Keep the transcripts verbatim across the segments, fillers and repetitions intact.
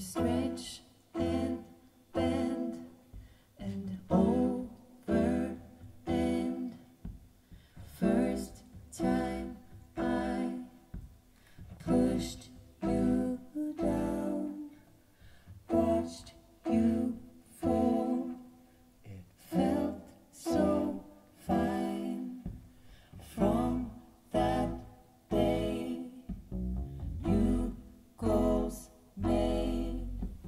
stretch and bend and over and first time I pushed you down, watched you fall, it felt so fine. From that day new goals made,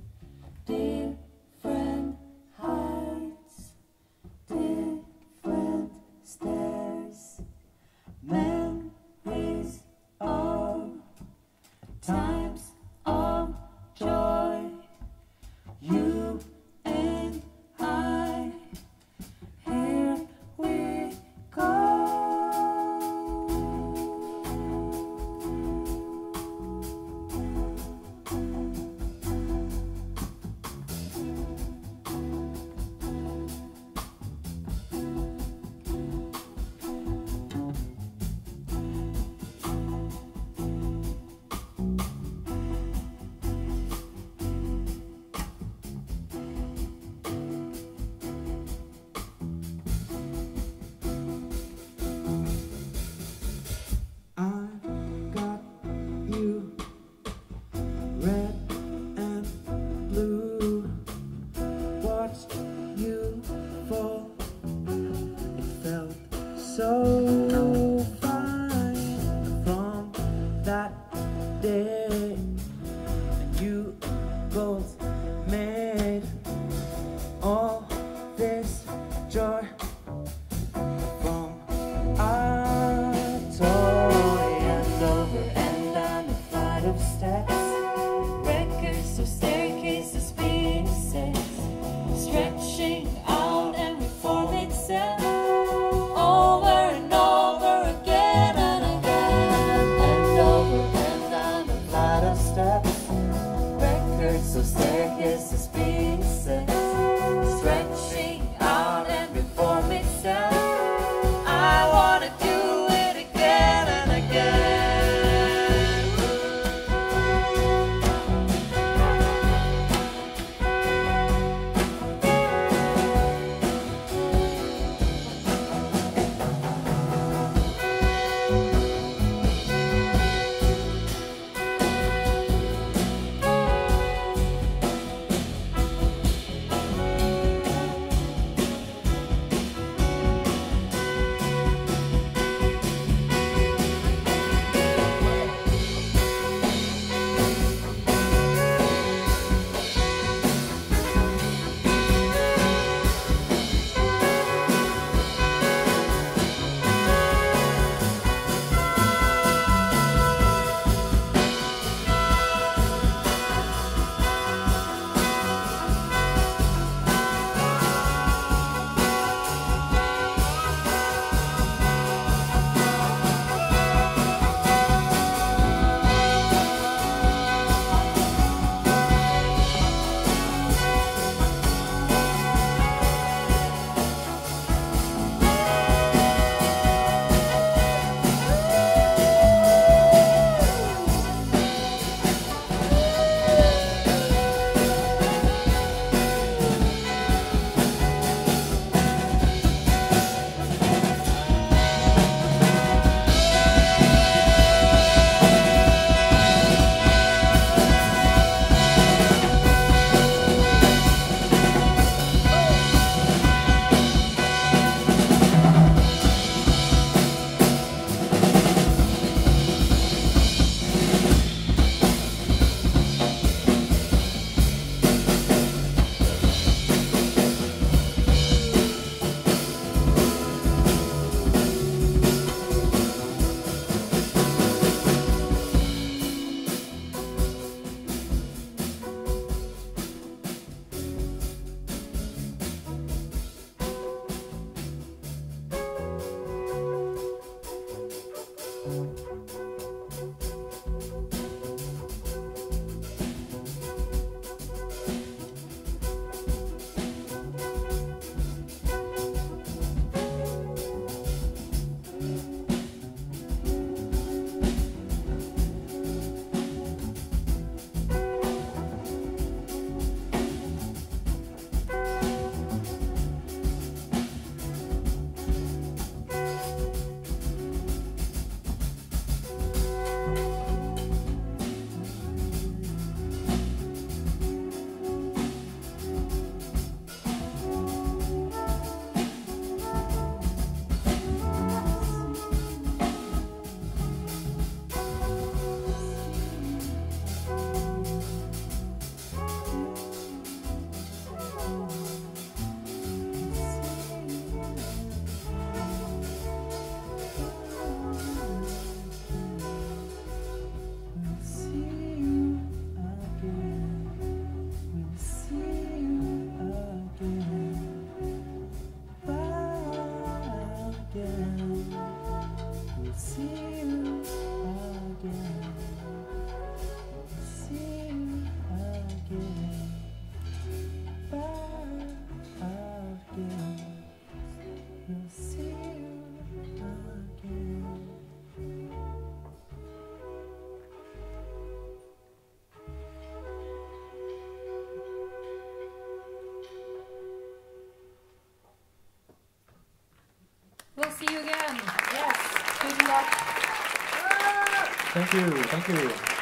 different heights, different stairs, memories of times of joy, you and I, here we go. I got you red and blue, watched you fall, it felt so fine. From that day you both made all this joy. From our toy and over and down the flight of steps, Records of staircases, pieces stretching out and reform itself over and over. again. We'll see you again. We'll see you again. Bye again. We'll see you again. We'll see you again. Yes. Good luck. Thank you, thank you.